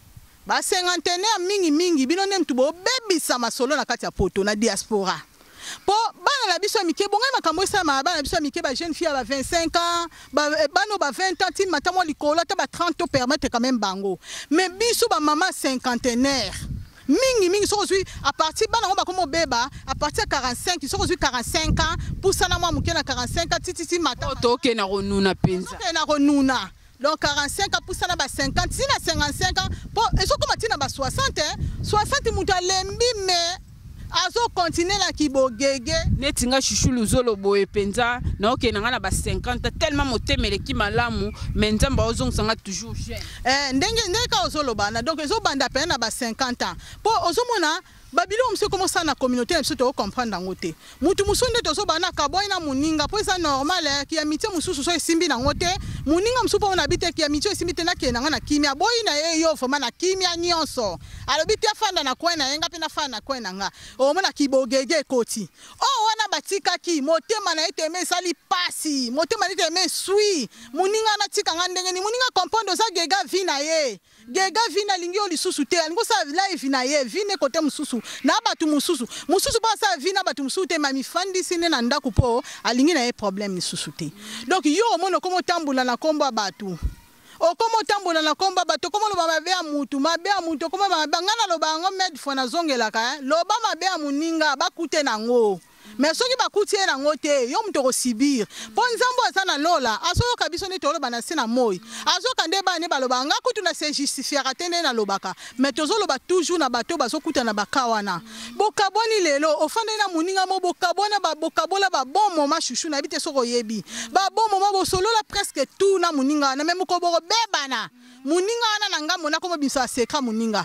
ba cinquantenaire mingi mingi bino nem tu bo bebisa masolo na kati ya poto na diaspora. Po bana la biso mike bonga makambo sa ma bana biso mike ba jeune fille à vingt-cinq ans ba bano ba vingt ans ti matamo likolo ta ba trente permettre quand même bango mais biso ba maman cinquantenaire mingi mingi so aujourd'hui à partir bana on ba comme beba à partir quarante-cinq so aujourd'hui quarante-cinq ans pour ça na moi muke na quarante-cinq ans ti ti ti matamo to ke na ronuna penza to na ronuna. Donc quarante-cinq ans pour ça na ba cinquante si na cinquante-cinq ans po eso comme ti na ba soixante hein soixante muta lembi mais azo continuer la kibogege netinga chouchou luzolo boye penza na oke na ngana ba cinquante tellement motemele ki malamu mais nzamba ozong sanga toujours jeune eh ndenge ndeka ozolo bana donc ezo banda pe na ba cinquante ans po ozomona babilo mse commence na communauté mse to comprendre ngote mutu musonde to so bana kaboy na muninga po ça normal ki amitié mususu so esimbi na ngote muninga msupo on habite ki amitié esimbi tena ke na ngana kimia boy na ye yo foma na kimia nyonso alobiti afanda na kwena yenga pe na fanda na kwena nga o mona kibogege koti o wana batika ki motema na ete me sali pasi motema na ete me sui muninga na tika ngandenge ni muninga comprendre za gega vina ye gega vina lingi oli susu te ngo sa live na ye vine kote mususu na batu mususu mususu ba sa vina batu mususu te mami fandi sine na ndaku po alingi na ye problème ni susu te donc yo mono komo tambula na kombo batu o komo tambola na komba bato komo loba mabe ya mutu mabe ya mutu komo mabe ngana loba ngo medfo na zongelaka loba mabe ya muninga bakute nango mais soki bakuti na ngote yo muto ko sibir po nzambo azana lola asoyo kabiso ne tolo bana sina moyi azoka nde ba ne baloba nga kutu na se justifier atene na lobaka mais tozo loba toujours na bato bazokuta na bakawana bokaboni lelo ofande na muninga mo bokabona ba bokabola ba bon moment chouchou na bite soko yebi ba bon moment bo solola presque tout na muninga na même ko boko bebana muninga wana na ngambo na komo bisa secret muninga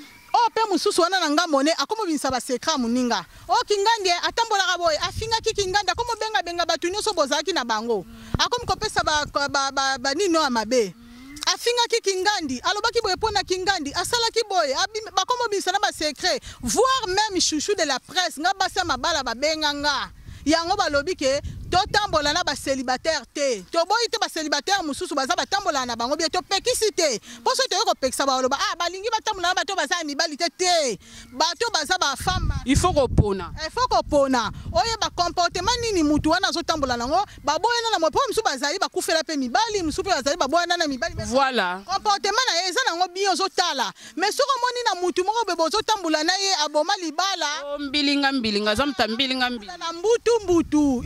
o pe mususu wana na ngambo ne akomo binsa ba secret muninga o kingandi atambola ka boy afinga ki kinganda komo benga benga batu nyonso bozaki na bango akomo kopesa ba ba ba, ba nino amabe afinga ki kingandi alobaki boy pona kingandi asala ki boy bakomo binsa na ba secret voire même chouchou de la presse nga basa mabala ba benga nga yango balobi ke to tambola na ba célibataire te to boy te ba célibataire mususu baza ba tambola na bango bien to pekisi te poso te ko pekisa ba loba ah balingi ba tambola na bato baza mibali te te bato baza ba femme il faut kopona il faut kopona oye ba comportement nini mutu wana zo tambola nango ba boy na mo po musu bazali ba kufela pe mibali musu pe bazali ba boy na na mibali voilà comportement na eza nango bio zo tala mais soko moni na mutu moko bebo zo tambola na ye aboma libala mbilinga mbilinga zamta mbilinga mbilinga na mbutu mbutu il faut que ba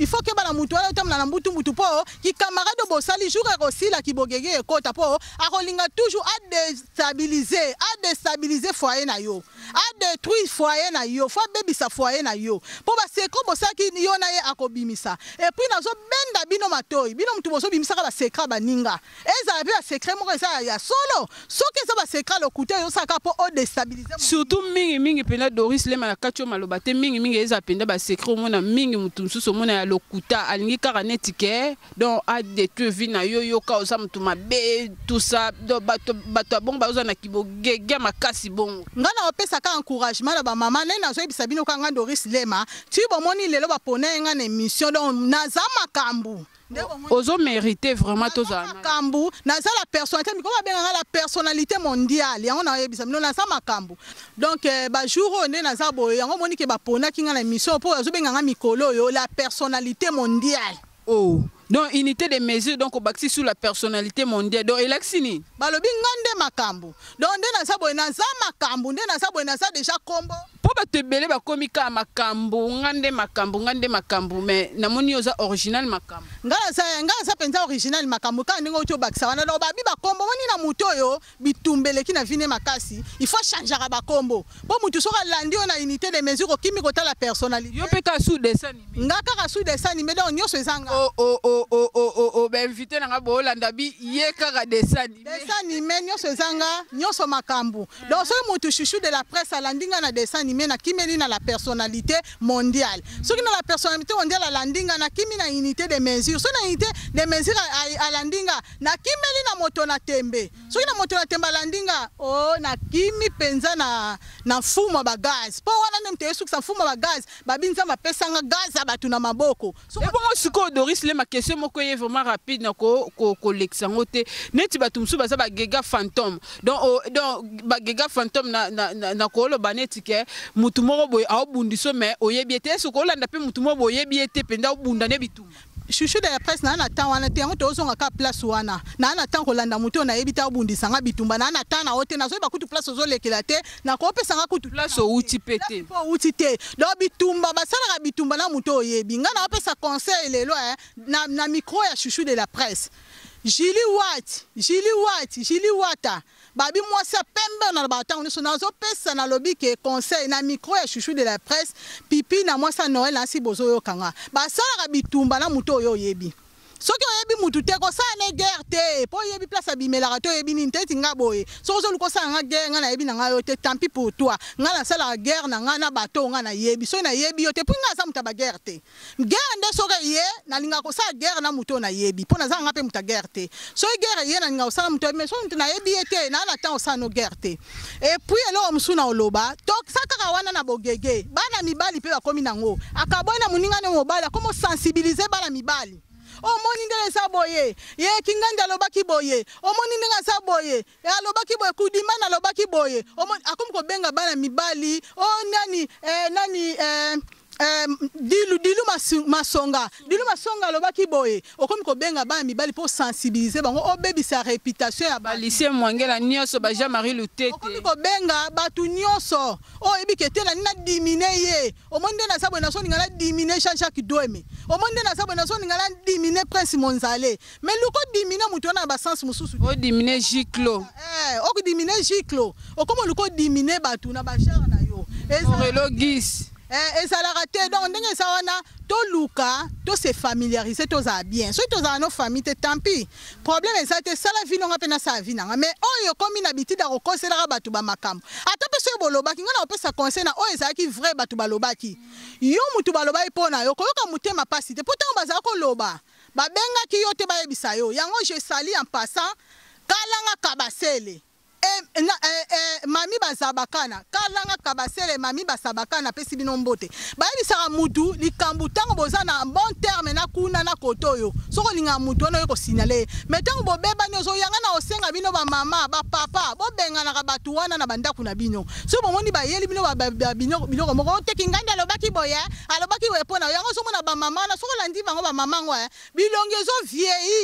na mutu wana otambola na mbutu mbutu po ki camarade bosali jour ekosila ki bogege ekota po akolinga toujours a déstabiliser a déstabiliser foyer na yo a détruire foyer na yo fo bebisa foyer na yo po ba secret bosaki yo na ye akobimisa et puis nazo benda bino matoi bino mutu boso bimisa ka ba secret baninga eza bi ba secret moko eza ya solo soki eza ba secret lokuta yo saka po o déstabiliser surtout mingi mingi pena Doris Lema na kacho maloba te mingi mingi eza penda ba secret mona mingi mutu mususu mona ya lokuta alingi kaka netike donc a détruire vie na yo yo ka oza mutu mabe tout ça donc bato bato bon ba oza na kibogege makasi bongo ngana opesa ka encouragement na ba mama ne nazo ebisa bino ka nga Doris Lema ti bomoni lelo ba pona nga na émission donc naza makambu ozo mérité vraiment tous ça makambu naza la personnalité miko ba benga la personnalité mondiale yango na ebisa bino naza makambu donc ba jour on est naza boye yango moni ke ba pona ki nga na émission po ozo benga nga mikolo yo la personnalité mondiale. Oh, donc unité de mesure donc au baxi sur la personnalité mondiale donc élaxini balobi ngande makambu donc nde naza boye naza makambu nde naza boye naza déjà kombo po bato ebele bakomi ka makambu ngande makambu ngande makambu mais namoni oza original makambu ngala sa ngala sa penza original makambu ka ndenge oto bakisa wana donc babi bakombo moni na muto oyo bitumbeleki na vine makasi il faut changer ba kombo po mutu soka landi on a unité de mesure okimi kota la personnalité yo pe ka sous dessin animé ngaka ka sous dessin animé donc nyoso ezanga oh oh oh oh oh oh ben invité na nga bo landa bi ye ka dessin animé dessin animé nyoso ezanga nyoso makambu donc so mutu chouchou de la presse alandinga na dessin animé na kimeli na la personnalité mondiale soki na la personnalité mondiale alandinga na kimi na unité de mesure so na unité de mesure alandinga na kimeli na moto na tembe soki na moto na tembe alandinga oh na kimi penza na na fuma ba gaz po wana nem te sukisa fuma ba gaz babinza bapesanga gaz abatu na maboko so bon siko Doris Lema question moko ye vraiment rapide na ko ko collectango te neti batu musu baza ba gega fantôme donc donc ba gega fantôme na na na ko lo banetike mutu moko boye aobundiso mais oyebi ete soko landa pe mutu moko oyebi ete penda obunda ne bitumba chouchou de la presse na na temps wana te yango tozonga ka place wana na na temps kolanda mutu na yebi ta obundisa nga bitumba na na temps na ote na zo ba kutu place ozo lekela te na ko pesa nga kutu place o uti pete po uti te do bitumba basala ka bitumba na mutu oyebi nga na pesa conseil lelo na na micro ya chouchou de la presse Jili Wat, Jili Wat, Jili Wata. Babi moi ça pembe na batang ni sona zo pesa na lobby ke conseil na micro ya chouchou de la presse pipi na moi ça Noël na si bozo yo kanga. Ba sala bitumba na muto yo yebi. Soki oyebi mutu te ko sa ne guerre te po yebi place abimela rato yebi ni nteti nga boye soko zo luko sa nga guerre nga na yebi na nga yo te tant pis pour toi nga na sala guerre na nga na bato nga na yebi so na yebi yo te po nga sa muta ba guerre te guerre nde soka ye na linga ko sa guerre na muto na yebi po na za nga pe muta guerre te so guerre ye na linga ko sa muto mais so muta na yebi ete na na temps sa no guerre te et puis elo msuna oloba tok sa kaka wana na bogege bana mibali pe bakomi nango akabona muninga ne mobali komo sensibiliser bana mibali omoni ndele sa boye ye kinganda lobaki boye omoni ndenge sa boye ya lobaki boye kudima na lobaki boye omoni akomi ko benga bana mibali o nani eh nani eh Um, dilu dilu masonga dilu masonga lobaki boye okomi ko benga bana mibali pour sensibiliser bango obebi sa réputation ya ba lycée Mwangela nyoso ba Jean-Marie Lutete okomi ko benga batu nyoso o ebike te na na diminuer ye omonde na sabo na so ngala diminuer Jean-Jacques Doueme omonde na sabo na so ngala diminuer Prince Monzale mais luko diminuer muto na ba sens mususu o diminuer Giclo eh o ko diminuer Giclo okomo luko diminuer batu na ba genre na yo ezalogis Eh, et ça l'a raté. Donc, on ça wana to luka, to se familiariser, to za bien. So to za no famille, te tant pis. Problème est ça, te ça la vie non apena sa vie nanga. Mais on yo comme une habitude à reconnaître la batu ba makam. Ata pe so boloba ki ngana opesa conseil na o eza ki vrai batu ba lobaki. Yo mutu ba loba ipona yo ko yo ka mutema pasi te. Pourtant baza ko loba. Ba benga ki yo te ba yebisa yo. Yango je sali en passant kalanga kabasele. Eh, na, eh, eh, mami bazabakana kalanga kabasele mami basabakana pesi bino mbote bayebisaka mutu likambu ntango boza na bon terme na kuna na kotoyo soko linga mutu wana yoko signale mais ntango bobebani ozoyanga na osenga bino bamama bapapa bobenganaka batu wana na bandako na bino so bomoni bayeli bino biloko moko oteki ngandi alobaki boye alobaki boye mpona yango somona bamama na soko landi bango bamama ngo bilongi ezo vieillir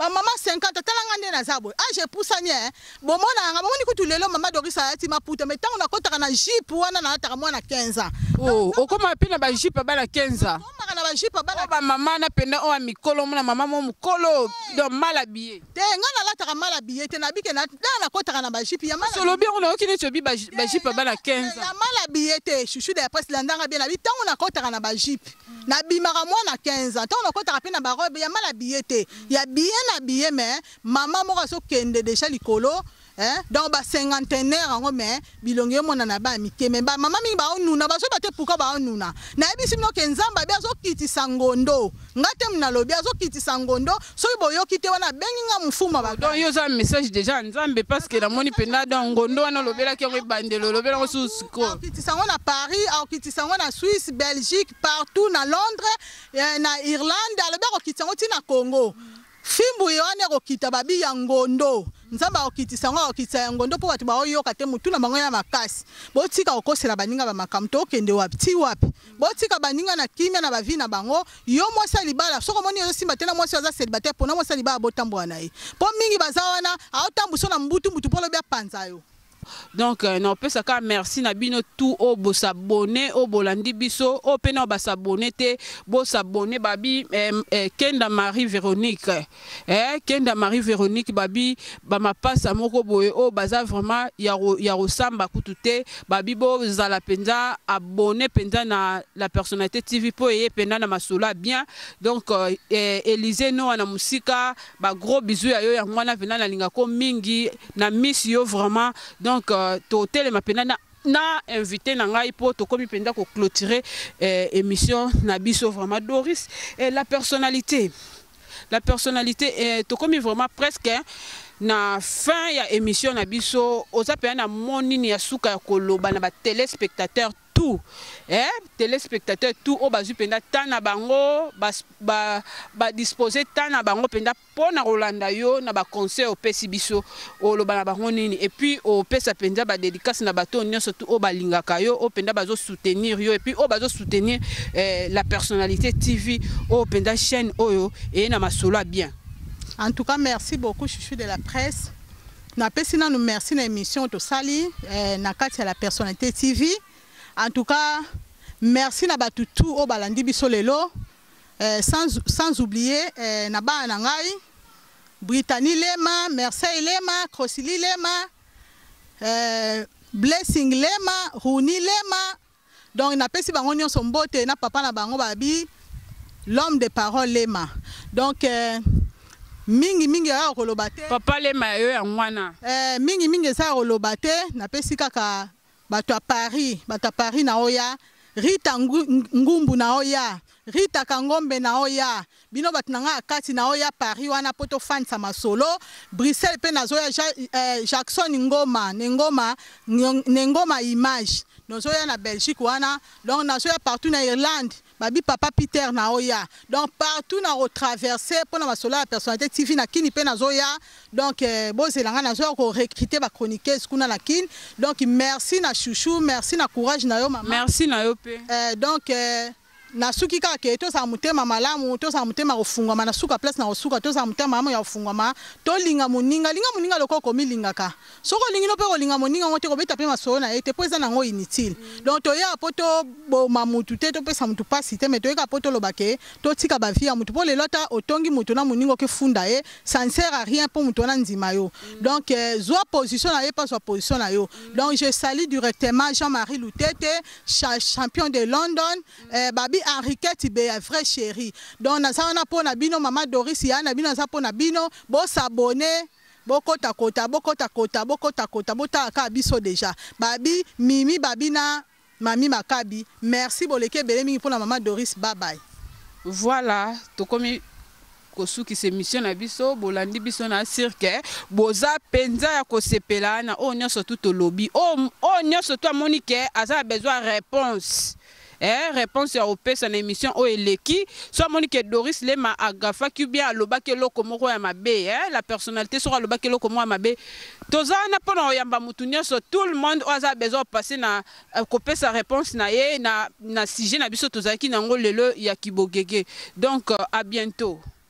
ba mama cinquante talanga nde na zabo ah je poussanye bon mona nga moni kutu lelo mama Doris ayati maputa mais tango na kotaka na jipe wana na ataka mwana quinze ans oh okoma pe na ba jipe bala quinze ans okoma na ba jipe bala ba mama na penda o mikolo mona mama mo mukolo do mal habillé te nga na lataka mal habillé te na bike na na kotaka na ba jipe ya mal solo bien on a okine chobi ba jipe bala quinze ans ya mal habillé te chouchou de presse landanga bien na bi tango na kotaka na ba jipe na bimaka mwana quinze ans tango na kotaka pe na ba robe ya mal habillé te ya bien habillé mais maman moko so kende déjà likolo hein donc ba cinquantenaire ngo mais bilongi mona na ba mike mais ba maman mingi ba onuna ba so ba te puka ba onuna na ebisi mino ke nzamba bia zo kitisa ngondo ngate mna lobi azo kitisa ngondo so boyo kite wana bengi nga mfuma ba donc yo za message déjà nzambe parce que la moni penda donc ngondo wana lobela ki ngo bandelo lobela ngo susko kitisa ngo na Paris au kitisa ngo na Suisse Belgique partout na Londres na Irlande alobela ko kitisa ngo tina Congo fimbu yone kokita babi ya ngondo nzamba okitisa ngo okitisa ya ngondo po batu baoyoka te mutu na bango ya makasi botika okosela baninga ba makamto okende wapi ti wapi botika baninga na kimia na bavi na bango yo mwasa libala soko moni yo simba tena mwasa za célibataire pona mwasa libala botambwa na ye po mingi bazawana aotambuso na mbutu mutu polo bia panza yo. Donc euh, non peut ça merci na bino tout au bo s'abonner au bolandi biso au pena ba s'abonner te bo s'abonner babi eh, eh, Kenda Marie Véronique eh Kenda Marie Véronique babi ba ma passe moko boye o baza vraiment ya ya resamba kutute babi bo za la penza abonner penza na la personnalité T V po e pena na masola bien donc euh, eh, Élysée no na musika ba gros bisous ya yo ya mwana vena na linga ko mingi na miss yo vraiment. Donc, euh, totel ma pena na, na invité na ngai po to komi penda ko clôturer eh, émission na biso vraiment Doris et la personnalité la personnalité eh, to komi vraiment presque hein, na fin ya émission na biso oza pe na monini ya suka ya koloba na ba téléspectateurs tout eh téléspectateurs tout o bazu penda tana bango ba ba, ba disposer tana bango penda pona Rolanda yo na ba conseil au pesi biso o loba na bango nini et puis o pesa penda ba dédicace na bato nyonso tout o balingaka yo o penda bazo soutenir yo et puis o bazo soutenir eh, la personnalité T V o penda chaîne oyo et na masolo bien. En tout cas, merci beaucoup, chouchou de la presse. Na pesina nous merci na émission to sali eh, na kati la personnalité T V. En tout cas, merci na batutu au balandi biso lelo eh, sans sans oublier eh, na ba na ngai Brittany Lema, Merceille Lema, Crosili Lema, eh, Blessing Lema, Rouni Lema. Donc na pesi bango nyonso mbote na papa na bango babi l'homme de parole Lema. Donc eh, mingi mingi ya kolobate papa Lema yo ya mwana eh mingi mingi sa kolobate na pesi kaka bato a Paris bato a Paris na oya Rita ngumbu na oya Rita Kangombe na oya bino bato nanga akati na oya Paris wana poto fan sa masolo Bruxelles pe na zoya eh, Jackson Ngoma Ngoma Ngoma image nozoya na Belgique wana donc na zoya partout na Irlande babi papa Peter na oya donc partout na retraverser pour na masolo la personnalité T V na kini pe na zoya donc eh, bozelanga na zoya ko recruter ba chroniqueuse kuna na kin donc merci na chouchou merci na courage na yo maman merci na yo pe eh, donc eh, na suki ka ke to sa mutema malamu to sa mutema kufungwa na suka place na osuka to sa mutema mama ya kufungwa to linga muninga linga muninga lokoko milinga ka soko lingino pe ko linga muninga ngote ko beta pe masolo na ete poza na ngo inutile donc to ya poto bo mamutu te to pesa mutu pasi te mais to ka poto lobake to tika ba via mutu po le lota otongi mutu na muningo ke funda e ça ne sert à rien pour mutu na nzima yo donc eh, zo position na ye pas so position na yo donc je salue directement Jean-Marie Loutete champion de London eh, babi Henriquette be a vrai chéri donc na sa na pona bino mama Doris ya na bino sa pona bino bo s'abonner bokota kota bokota kota bokota kota bota ka biso déjà babi mimi babina mami makabi merci boleke bele mingi pona mama Doris bye bye. Voilà to komi kosuki se mission na biso bolandi biso na cirque boza penza ya kosepela na o nyonso tout lobby o o nyonso to Monique aza besoin réponse eh réponse ya opesa na émission o eleki soit Monique Doris Lema agafa ki bien alobaki loko moko ya mabe eh la personnalité sera alobaki loko moko ya mabe toza na pona oyamba mutu nyonso tout le monde aza besoin passer na kopesa réponse na ye na na sujet na biso tozaki nango lelo ya kibogege donc euh, à bientôt.